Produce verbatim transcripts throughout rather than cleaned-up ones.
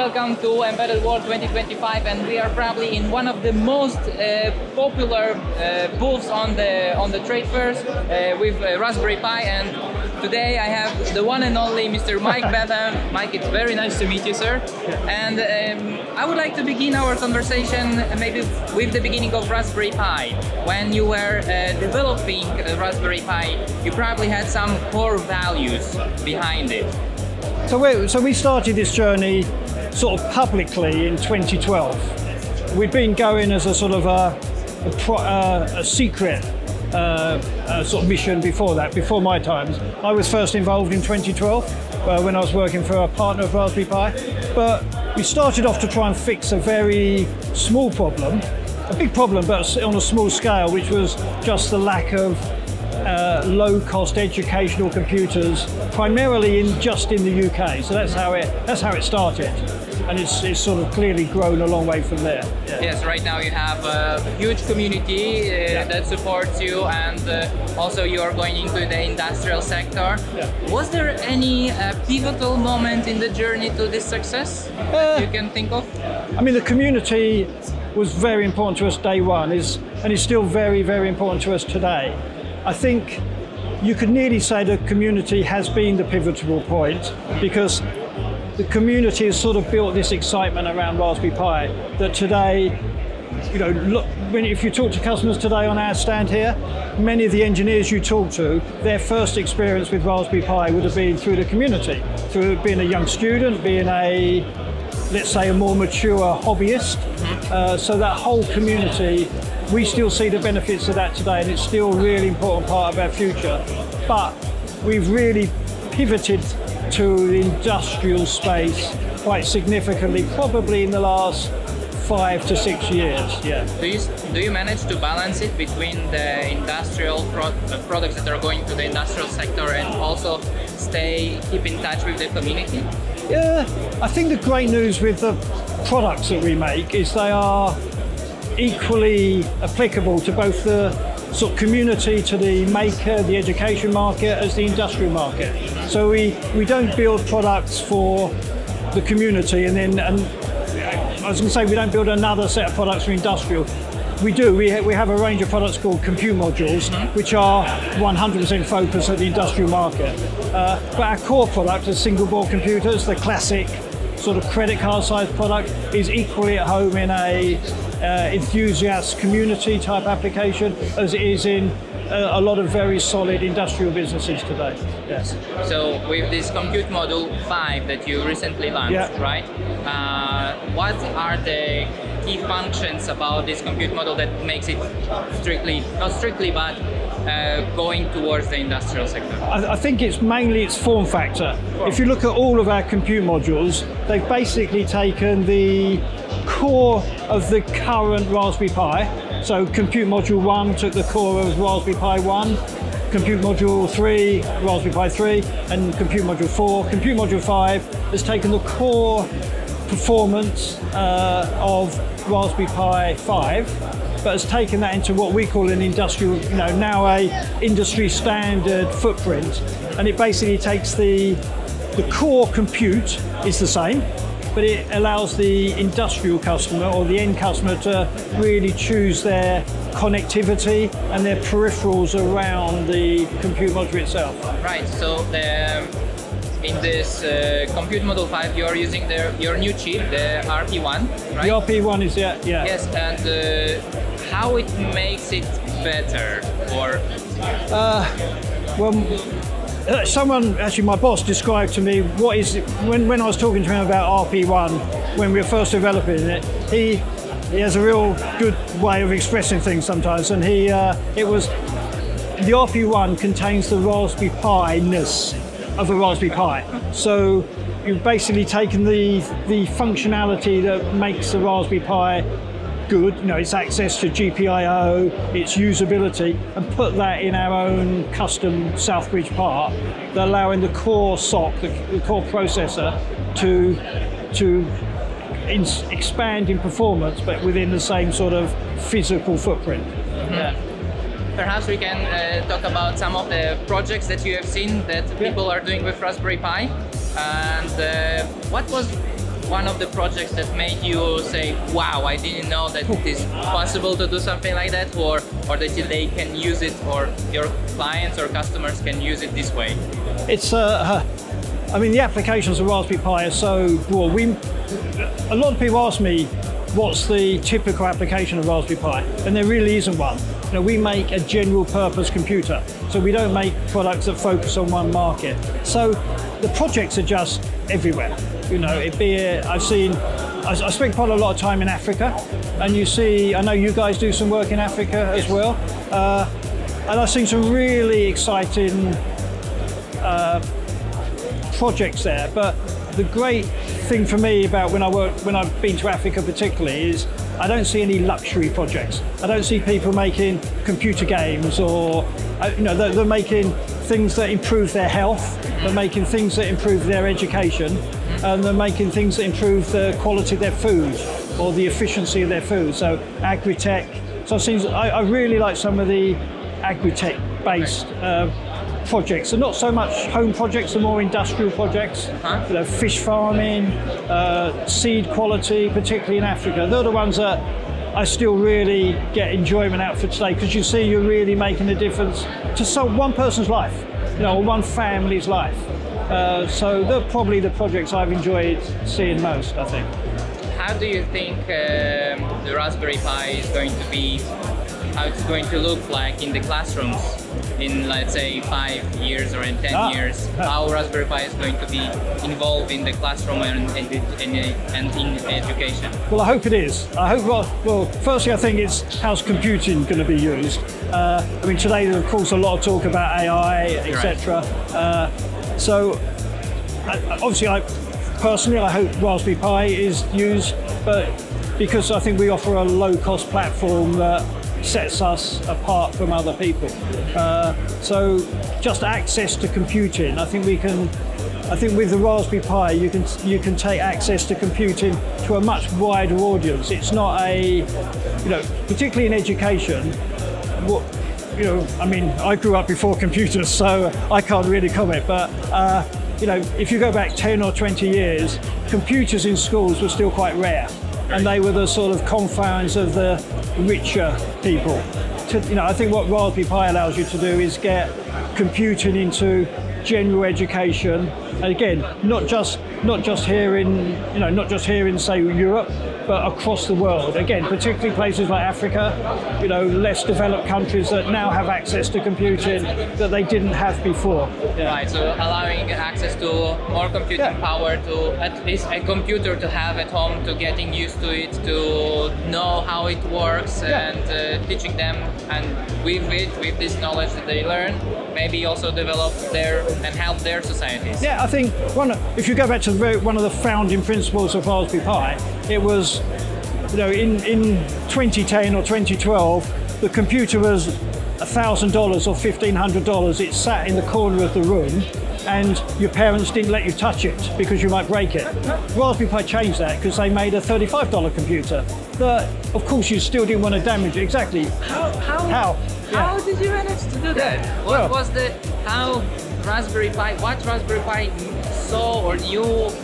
welcome to Embedded World twenty twenty-five, and we are probably in one of the most uh, popular uh, booths on the on the trade fairs uh, with uh, Raspberry Pi. And today I have the one and only Mister Mike Buffham. Mike, it's very nice to meet you, sir. And um, I would like to begin our conversation maybe with the beginning of Raspberry Pi. When you were uh, developing uh, Raspberry Pi, you probably had some core values behind it. So we, so we started this journey sort of publicly in twenty twelve. We'd been going as a sort of a, a, pro, uh, a secret uh, uh, sort of mission before that, before my times. I was first involved in twenty twelve uh, when I was working for a partner of Raspberry Pi. But we started off to try and fix a very small problem, a big problem but on a small scale, which was just the lack of Uh, low-cost educational computers, primarily in just in the U K. So that's how it that's how it started, and it's, it's sort of clearly grown a long way from there. Yeah. Yes, right now you have a huge community uh, yeah. that supports you, and uh, also you are going into the industrial sector. Yeah. Was there any uh, pivotal moment in the journey to this success uh, that you can think of? I mean, the community was very important to us day one, is and is still very, very important to us today. I think you could nearly say the community has been the pivotal point, because the community has sort of built this excitement around Raspberry Pi that today, you know, look, when, if you talk to customers today on our stand here, many of the engineers you talk to, their first experience with Raspberry Pi would have been through the community, through being a young student, being a, let's say, a more mature hobbyist. Uh, so that whole community, we still see the benefits of that today, and it's still a really important part of our future. But we've really pivoted to the industrial space quite significantly, probably in the last five to six years. Yeah. Do you do you manage to balance it between the industrial pro uh, products that are going to the industrial sector and also stay keep in touch with the community? Yeah, I think the great news with the products that we make is they are equally applicable to both the sort of community, to the maker, the education market, as the industrial market. So we, we don't build products for the community and then, and I was going to say we don't build another set of products for industrial. We do, we, ha we have a range of products called compute modules, which are one hundred percent focused at the industrial market. Uh, but our core product is single board computers, the classic sort of credit card size product, is equally at home in a uh, enthusiast community type application as it is in uh, a lot of very solid industrial businesses today. Yes. So with this compute module five that you recently launched, yeah. right? Uh, what are the key functions about this compute model that makes it strictly, not strictly, but uh, going towards the industrial sector? I, I think it's mainly its form factor. If you look at all of our compute modules, they've basically taken the core of the current Raspberry Pi. So compute module one took the core of Raspberry Pi one, compute module three, Raspberry Pi three, and compute module four. Compute module five has taken the core performance uh, of Raspberry Pi five, but has taken that into what we call an industrial, you know, now a industry standard footprint, and it basically takes the the core compute is the same, but it allows the industrial customer or the end customer to really choose their connectivity and their peripherals around the compute module itself. Right. So the in this uh, compute module five, you are using the, your new chip, the R P one, right? The R P one is, yeah. yeah. Yes, and uh, how it makes it better, or? Uh, well, uh, someone, actually my boss described to me what is, it, when, when I was talking to him about R P one, when we were first developing it, he, he has a real good way of expressing things sometimes, and he, uh, it was, the R P one contains the Raspberry Pi-ness of a Raspberry Pi. So you've basically taken the, the functionality that makes the Raspberry Pi good, you know, its access to G P I O, its usability, and put that in our own custom Southbridge part, that allowing the core S O C, the, the core processor, to, to in, expand in performance, but within the same sort of physical footprint. Mm-hmm. Yeah. Perhaps we can uh, talk about some of the projects that you have seen that people are doing with Raspberry Pi, and uh, what was one of the projects that made you say, wow, I didn't know that it is possible to do something like that, or, or that they can use it, or your clients or customers can use it this way? It's, uh, I mean, the applications of Raspberry Pi are so broad. We, a lot of people ask me, what's the typical application of Raspberry Pi? And there really isn't one. You know, we make a general purpose computer, so we don't make products that focus on one market. So the projects are just everywhere. You know, it be a, I've seen, I, I spent quite a lot of time in Africa, and you see, I know you guys do some work in Africa as well, uh, and I've seen some really exciting uh, projects there. But the great thing for me about when I work, when I've been to Africa particularly, is I don't see any luxury projects. I don't see people making computer games, or you know, they're, they're making things that improve their health. They're making things that improve their education, and they're making things that improve the quality of their food or the efficiency of their food. So agri-tech. So it seems I, I really like some of the agri-tech based uh, projects. They're not so much home projects, they're more industrial projects. Uh-huh. You know, fish farming, uh, seed quality, particularly in Africa. They're the ones that I still really get enjoyment out for today, because you see you're really making a difference to some, one person's life, you know, or one family's life. Uh, so they're probably the projects I've enjoyed seeing most, I think. How do you think um, the Raspberry Pi is going to be, how it's going to look like in the classrooms in, let's say, five years or in ten ah. years? How Raspberry Pi is going to be involved in the classroom and, and, and in education? Well, I hope it is. I hope, well, well firstly, I think it's how's computing going to be used. Uh, I mean, today there's, of course, a lot of talk about A I, et cetera. Right. Uh, so, uh, obviously, I personally, I hope Raspberry Pi is used, but because I think we offer a low-cost platform that sets us apart from other people. Uh, so just access to computing, I think we can, I think with the Raspberry Pi you can you can take access to computing to a much wider audience. It's not a, you know, particularly in education, what, you know, I mean, I grew up before computers, so I can't really comment, but uh, you know, if you go back ten or twenty years, computers in schools were still quite rare. And they were the sort of confines of the richer people. To, you know, I think what Raspberry Pi allows you to do is get computing into general education. And again, not just not just here in you know not just here in say Europe, but across the world. Again, particularly places like Africa, you know, less developed countries that now have access to computing that they didn't have before. Yeah. Right. So allowing access to more computing yeah. power, to at least a computer to have at home, to getting used to it, to know how it works, yeah. and uh, teaching them, and with it, with this knowledge that they learn, maybe also develop their and help their societies. Yeah, I think one. If you go back to the very, one of the founding principles of Raspberry Pi, it was, you know, in in twenty ten or twenty twelve, the computer was a thousand dollars or fifteen hundred dollars. It sat in the corner of the room, and your parents didn't let you touch it because you might break it. Raspberry Pi changed that because they made a thirty-five dollar computer. But of course, you still didn't want to damage it. Exactly. How? How? How? Yeah. How did you manage to do that? Yeah. What well, was the how Raspberry Pi? What Raspberry Pi saw or knew,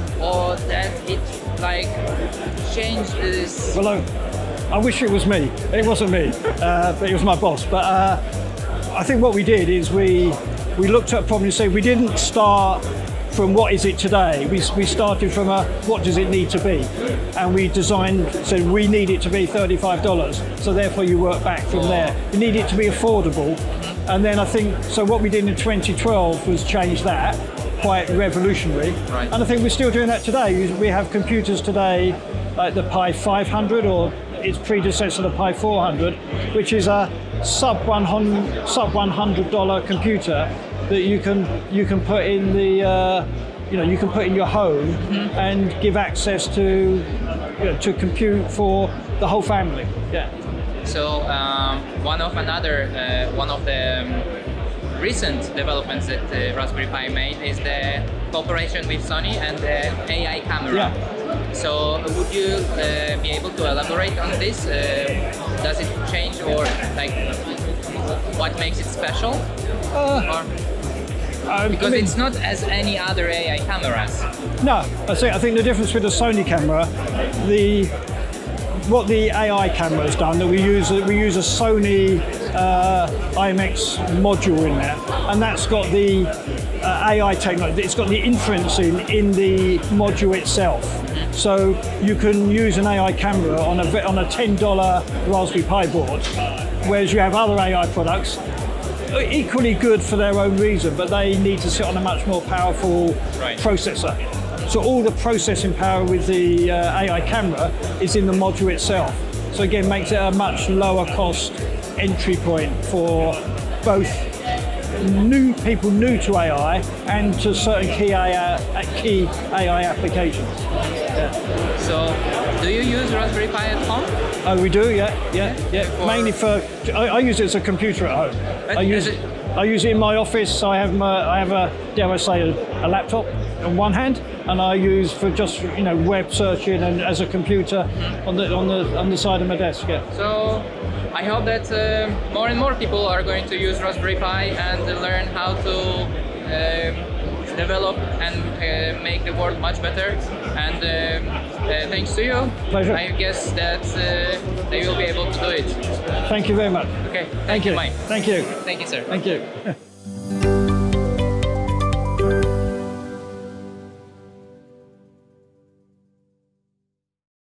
or that it like changed this? Well, I, I wish it was me. It wasn't me, uh, but it was my boss. But uh, I think what we did is we we looked at a problem and said we didn't start from what is it today. We, we started from a what does it need to be, and we designed, said we need it to be thirty-five dollars, so therefore you work back from there. You need it to be affordable, and then I think, so what we did in twenty twelve was change that, quite revolutionary, right. And I think we're still doing that today. We have computers today like the Pi five hundred or its predecessor, the Pi four hundred, which is a sub one hundred dollar computer that you can you can put in the uh, you know you can put in your home, mm-hmm. and give access to you know, to compute for the whole family. Yeah. So um, one of another uh, one of the um, recent developments that uh, Raspberry Pi made is the cooperation with Sony and the A I camera. Yeah. So would you uh, be able to elaborate on this? Uh, does it change, or like what makes it special? Uh, or? Um, Because I mean, it's not as any other A I cameras. no, I think I think the difference with the Sony camera, the what the A I camera has done, that we use we use a Sony uh, I M X module in there, and that's got the uh, A I technology. It's got the inferencing in the module itself. So you can use an A I camera on a on a ten dollar Raspberry Pi board, whereas you have other A I products equally good for their own reason, but they need to sit on a much more powerful Right. processor. So all the processing power with the uh, A I camera is in the module itself. So again, makes it a much lower cost entry point for both new people new to A I and to certain key A I, key A I applications. Yeah. So, do you use Raspberry Pi at home? Oh, we do, yeah, yeah, yeah. For- Mainly for, I, I use it as a computer at home. And I use is it. it- I use it in my office. I have my, I have a, dare I say, a, a laptop on one hand, and I use for just you know web searching and as a computer on the on the on the side of my desk. Yeah. So, I hope that uh, more and more people are going to use Raspberry Pi and learn how to um, develop and uh, make the world much better. And um, uh, thanks to you, Pleasure. I guess that uh, they will be able to do it. Thank you very much. Okay, thank, Thank you, you. Mike. Thank you. Thank you, sir. Thank you.